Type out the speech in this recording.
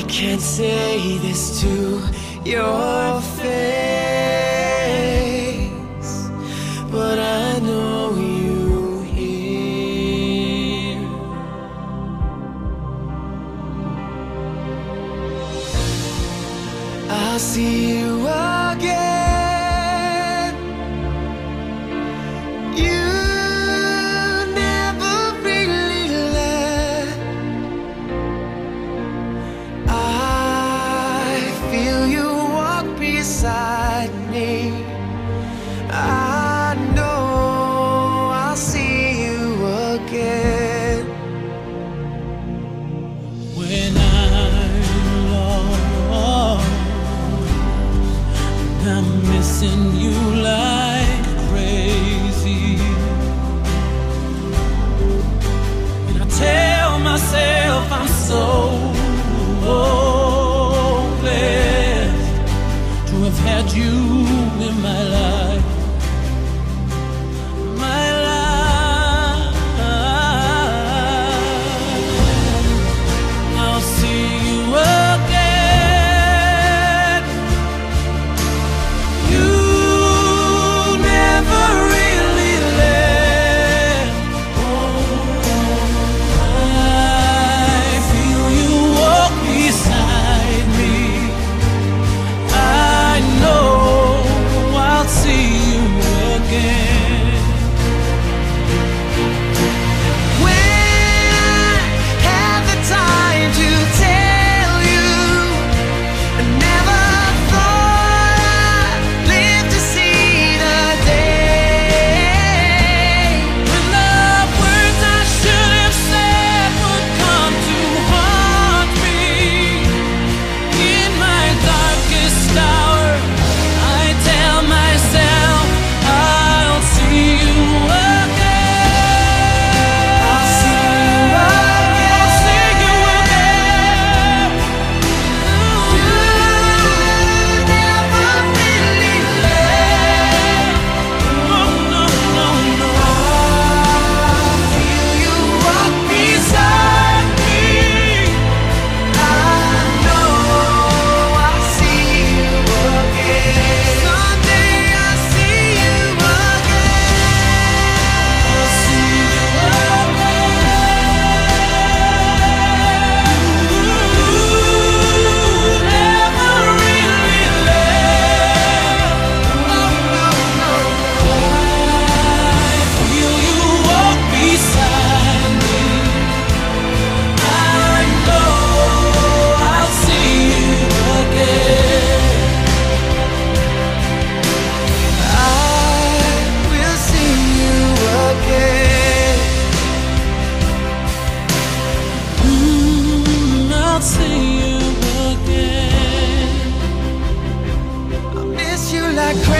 can't say this to your face, but I know you hear. I'll see you again. You never really left. I feel you walk beside me. I know I'll see you again. When I'm lost, I'm missing you like crazy, and I tell myself I'm so blessed to have had you in my life. My life. I'll see you again. You never really left. I feel you walk beside me. I know I'll see you again. When I had the time to tell you, I never thought I'd live to see the day When the words I should have said would come to haunt me in my darkest hour. I tell myself I'll see you again. I'll see you I'll see you again. You never really left. No, no, no, no. I feel you walk beside me. I know I'll see you again. Someday I'll see you again. I'll see you I'll see you again. I miss you like crazy.